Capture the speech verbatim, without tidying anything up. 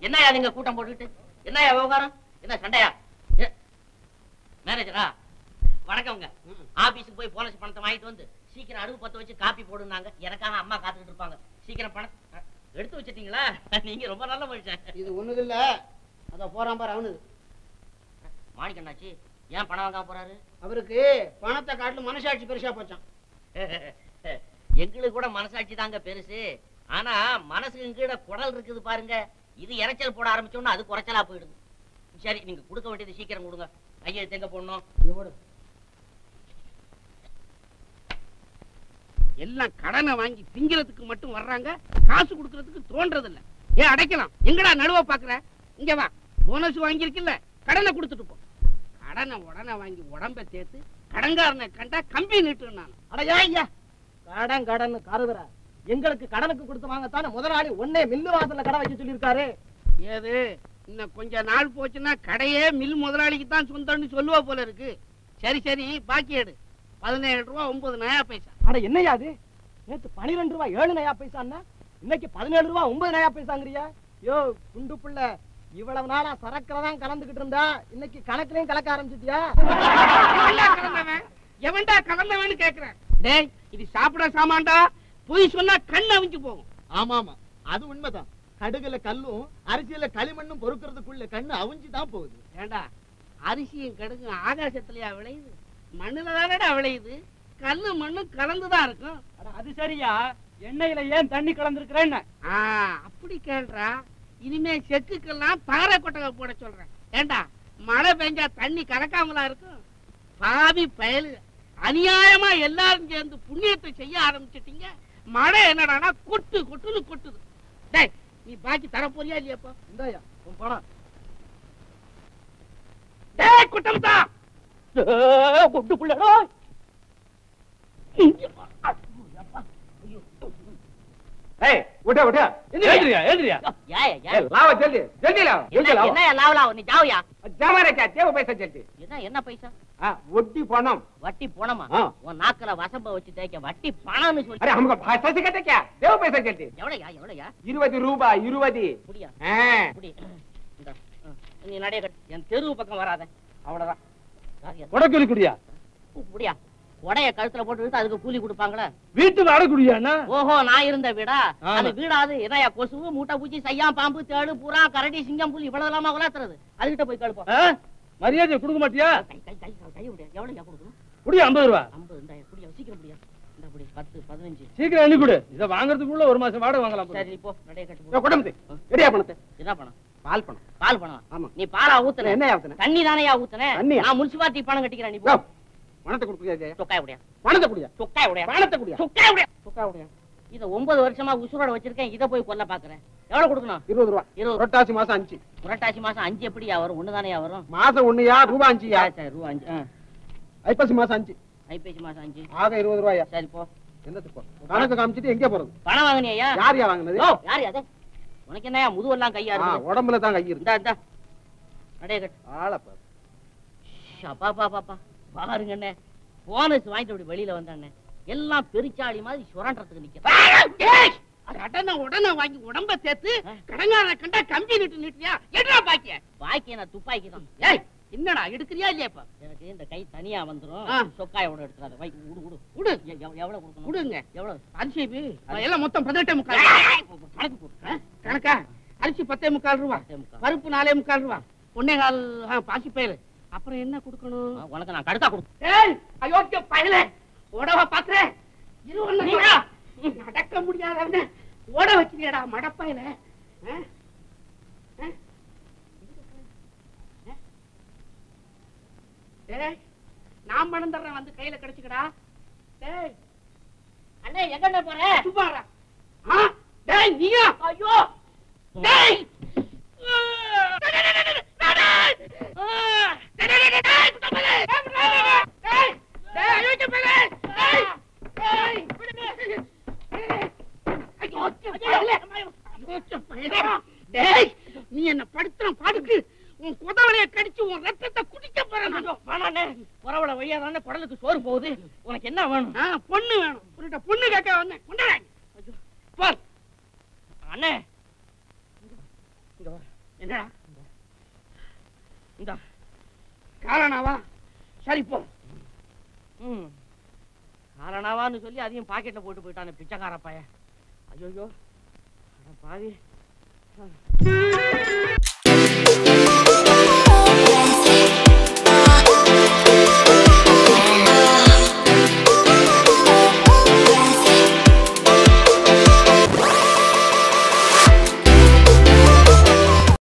என்னையா நீங்க கூட்டம் போட்டுக்கிட்டு? என்னையா விவகாரம்? என்ன சண்டையா? மேனேஜரா வணக்கம்ங்க. ஆபீஸுக்கு போய் போனஸ் பணத்தை வாங்கிட்டு வந்து சீக்கிரம் அடுப்பு பத்த வச்சு காப்பி போடுனாங்க. எனக்காக அம்மா காத்துக்கிட்டு இருப்பாங்க. சீக்கிரம் பணம் எடுத்து வச்சிட்டீங்களா? நீங்க ரொம்ப நல்ல மனுஷன். இது ஒண்ணுது இல்ல, அத போறான் பாரு அவனுது. மாணிக்கண்ணாச்சி ஏன் பணம் வாங்காம போறாரு? அவருக்கு பணத்தை காட்டிலும் மனசாட்சி பெருசா போச்சான். எங்களுக்கு கூட மனசாட்சி தாங்க பெருசு. ஆனா மனசுக்கு கீழே குடல் இருக்குது பாருங்க. இது இறைச்சல் போட ஆரம்பிச்சோம்னா அது குறைச்சலா போயிடுது. சரி நீங்க கொடுக்க வேண்டியது சீக்கிரம் கொடுங்க. கையெழுத்து எங்க போடணும்? எல்லாம் கடனை வாங்கி திங்கிறதுக்கு மட்டும் வர்றாங்க, காசு கொடுக்கறதுக்கு தோன்றது இல்ல. ஏன் அடைக்கலாம்? எங்கடா நடுவ பாக்குற? இங்க வா, போனஸ் வாங்கியிருக்குல்ல, கடனை கொடுத்துட்டு போ. கடனை உடனே வாங்கி உடம்ப தேத்து கடன்காரனை கண்டா கம்பி நீட்டு. நான் அடையா ஐயா, கடன் கடன் கருதுற எங்களுக்கு கடனுக்கு கொடுத்து வாங்கத்தானே முதலாளி ஒன்னே மில்லு வாசல்ல கடை வச்சு சொல்லியிருக்காரு. ஏது இன்னும் கொஞ்ச நாள் போச்சுன்னா கடையே மில் முதலாளிக்கு தான் சொந்தம்னு சொல்லுவா போல இருக்கு. சரி சரி பாக்கி எடு. பதினேழு ரூபா ஒன்பது நயா பைசா. அட என்னையா அது? நேத்து பனிரெண்டு ரூபா ஏழு நயா பைசான்னா இன்னைக்கு பதினேழு ரூபா ஒன்பது நயா பைசாங்கிறியா? யோ குண்டு புள்ள, இவ்வளவு நாளா சரக்குலதான் கலந்துகிட்டு இருந்தா இன்னைக்கு கணக்குலயும் கலக்க ஆரம்பிச்சிட்டியா? எவன்டா கலந்தவன்னு கேக்குறேன். டேய் இது சாப்பிட சாமான்டா, போய் சொன்னா கண் அவிஞ்சு போகும். ஆமா ஆமா அது உண்மைதான். கடுகுல கல்லும் அரிசியில களிமண்ணும் பொறுக்கிறதுக்குள்ள கண்ணு அவிஞ்சுதான் போகுது. ஏண்டா அரிசியும் கடுகும் ஆகாசத்துலயா விளையுது? மண்ணுல தானடா விளையுது. கல்லு மண்ணு கலந்துதான் இருக்கும். அது சரியா, எண்ணெயில ஏன் தண்ணி கலந்துருக்கிறேன்னு அப்படி கேள்றா. இனிமே செக்குக்கெல்லாம் தாரை கொட்டகை போட சொல்றேன். ஏண்டா மழை பெஞ்சா தண்ணி கலக்காமலா இருக்கும்? பாவி பயலு, அநியாயமா எல்லாரும் சேர்ந்து புண்ணியத்தை செய்ய ஆரம்பிச்சிட்டீங்க. மழை என்னடானா கொட்டு கொட்டுன்னு கொட்டுது. டேய் நீ பாக்கி தர போறியா இல்லையாப்பா? இந்தாயா உன் பணம். டேய் குட்டம் தான் கொட்டு புள்ளடா. ஏய் உட உட ஏந்திரியா ஏந்திரியா ஏய் ஏய் लाओ जल्दी जल्दी लाओ जल्दी लाओ. என்ன லாவ லாவ நீ ஜாவியா? ஜாமாரே क्या தேவ பைசா जल्दी. என்ன என்ன பைசா? हां वड्डी पणम. வட்டி பணமா? हां உன் நாக்கல வசம்ப வச்சு தேய்க்க வட்டி பணம்னு சொல்லி. अरे हमको भाषा सिखाते क्या? தேவ பைசா जल्दी. எவ்வளவுயா எவ்வளவுயா? இருபது ரூபாய் இருபது. புடியா? हां புடி. இந்த நீ நடைய கட். என் தெரு பக்கம் வராத. அவ்வளவுதான். கொடக்குலி குடியா? புடியா. உடைய கழுத்துல போட்டு அதுக்கு கூலி கொடுப்பாங்களா? வீட்டுக்கு அட குடியானா? ஓஹோ நான் இருந்த வீடா? அது வீடாது என்னையா? கொசு மூட்டை பூச்சி சையா பாம்பு தேடு புறா கரடி சிங்கம் புலி இவ்வளவு இல்லாம வளர்த்துறது. அதுகிட்ட போய் கழுப்போம். மரியாதை கொடுக்க மாட்டியா? கை கை கை கை விடு. எவ்வளவு கொடுக்கணும்? குடி ஐம்பது ரூபாய். ஐம்பது இந்த புடியா சீக்கிரம் புடியா. இந்த புடி பத்து பதினஞ்சு சீக்கிரம் எண்ணி கொடு. இத வாங்குறதுக்குள்ள ஒரு மாசம் வாடகை வாங்கலாம். சரி நீ போ நடைய கட்டு. கொடம்பு எடியா பணத்தை. என்ன பணம்? பால் பணம். பால் பணம்? ஆமா. நீ பாலா ஊத்துன? என்ன ஊத்துன? தண்ணி தானேயா ஊத்துன? நான் முனிசிபாலிட்டி பணம் கட்டிக்கிறேன். நீ போ. பணத்தை கொடுக்குறியா? சொக்காய் உடையா? பணத்தை குடியா? சொக்காய் உடையா? பணத்தை குடியா? சொக்காய் உடையா? சொக்காய் உடையா? இத ஒன்பது வருஷமா உசுரோட வச்சிருக்கேன். இத போய் கொல்ல பாக்குறேன். எவ்வளவு கொடுக்கணும்? இருபது ரூபாய். இருபது. புரட்டாசி மாசம் அஞ்சு. புரட்டாசி மாசம் அஞ்சு எப்படியா வரும்? ஒண்ணுதானேயா வரும்? மாசம் ஒண்ணுயா? ரூபாய் அஞ்சுயா? சரி ரூபா அஞ்சு. ஐப்பசி மாசம் அஞ்சு. ஐப்பசி மாசம் அஞ்சு. ஆக இருபது ரூபாயா? சரி போ. என்னது போ? கணக்கு காமிச்சிட்டு எங்க போறது? பணம் வாங்குனியா? யாரையா வாங்குனது? யாரு அது? உனக்கு என்னயா முதுவெல்லாம் கையா இருக்கு? உடம்புல தான் கை இருக்கு. இந்தா இந்தா நடைய கட்டு. ஆள பாரு. அப்பா பாப்பா பாருங்க அண்ணே, போனஸ் வாங்கிட்டு அப்படி வெளியில வந்தானே எல்லாம் பெருச்சாளி மாதிரி சுரண்டறதுக்கு நிக்கிறேன். கடனை உடனே வாங்கி உடம்ப சேர்த்து கடங்கார கண்டா கம்பி நீட்டு நீட்டியா? என்னடா பாக்கிய? பாக்கிய நான் துப்பாக்கி தான். ஏய் என்னடா எடுக்கறியா இல்லையா? இப்ப எனக்கு இந்த கை தனியா வந்துரும். ஆ. சொக்காயோட எடுத்துறாத. வை உடு உடு உடு. எவ்- எவ்வளவு கொடுக்கணும்? உடுங்க. எவ்வளவு? அரிசி எல்லாம் மொத்தம் பதினெட்டே முக்கால். கணக்கு போடு. கணக்கா? அரிசி பத்தே முக்கால் ரூபா, பத்தே முக்கால். பருப்பு நாலே முக்கால் ரூபா, ஒன்னே கால் பாசி பயிர். அப்புறம் என்ன கொடுக்கணும்? ஆ, உனக்கு நான் கடுக்கா கொடுப்பேன். ஏய் அயோக்கிய பயலே, ஓடவா பாக்குறேன். இருவண்ணா நடக்க முடியாதவன ஓட வச்சிருக்கடா மடப்பையில. டேய் நான் பணம் தர்றேன், வந்து கையில கிடைச்சுக்கடா. டேய் அண்ணே எங்க போற? சும்மாடா. ஆ டேய் நீயா? ஐயோ டேய் நீ என்ன படுத்துற பாடுக்கு உன் குதவளைய கடிச்சு உன் ரத்தத்தை குடிக்க போறேன். புறவள வழியா தானே குடலுக்கு சோறு போகுது. உனக்கு என்ன வேணும்? பொண்ணு வேணும். உன்கிட்ட பொண்ணு கேட்க வந்தேன். கொண்டாங்க. அண்ணே என்னடா இந்த காரணாவா? சரி போ. ம் காரணாவான்னு சொல்லி அதையும் பாக்கெட்ல போட்டு போயிட்டானே பிச்சைக்கார பையன். ஐயோ பாவி.